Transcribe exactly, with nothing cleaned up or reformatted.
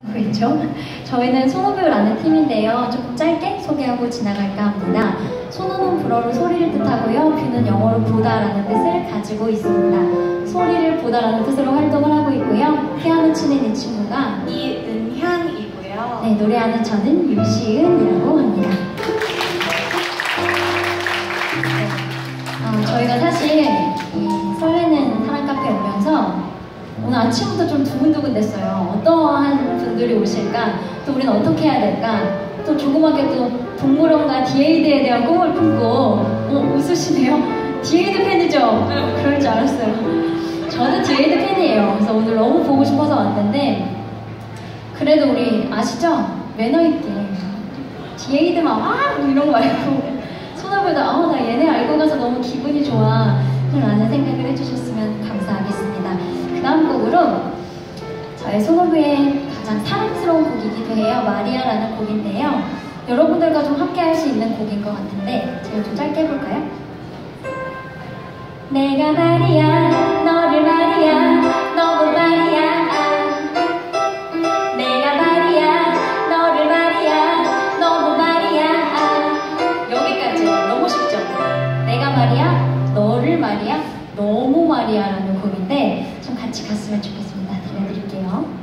그렇죠. 저희는 소노뷰라는 팀인데요. 조금 짧게 소개하고 지나갈까 합니다. 소노는 불어로 소리를 뜻하고요. 뷰는 영어로 보다라는 뜻을 가지고 있습니다. 소리를 보다라는 뜻으로 활동을 하고 있고요. 피아노 치는 이 친구가 이은향이고요. 네, 노래하는 저는 유시은이라고 합니다. 네. 어, 저희가 사실 이 설레는 사랑 카페에 오면서 오늘 아침부터 좀 두근두근 됐어요. 어떠한 분들이 오실까? 또 우리는 어떻게 해야 될까? 또 조그맣게 또 동물원과 디에이드에 대한 꿈을 품고 어, 웃으시네요? 디에이드 팬이죠? 그럴 줄 알았어요. 저도 디에이드 팬이에요. 그래서 오늘 너무 보고 싶어서 왔는데 그래도 우리 아시죠? 매너 있게 디에이드만 와! 이런 거 말고 소나보다 아, 나 얘네 알고 가서 너무 기분이 좋아 라는 생각을 해주셨으면 감사하겠습니다. 그 다음 곡으로 저의 소노부의 가장 사랑스러운 곡이기도 해요. 마리아라는 곡인데요. 여러분들과 좀 함께 할 수 있는 곡인 것 같은데 제가 좀 짧게 해볼까요? 내가 말이야 너를 말이야 너무 말이야 내가 말이야 너를 말이야 너무 말이야 여기까지 너무 쉽죠? 내가 말이야 너를 말이야 너무 말이야 라는 곡인데 좀 같이 갔으면 좋겠습니다. 들려드릴게요.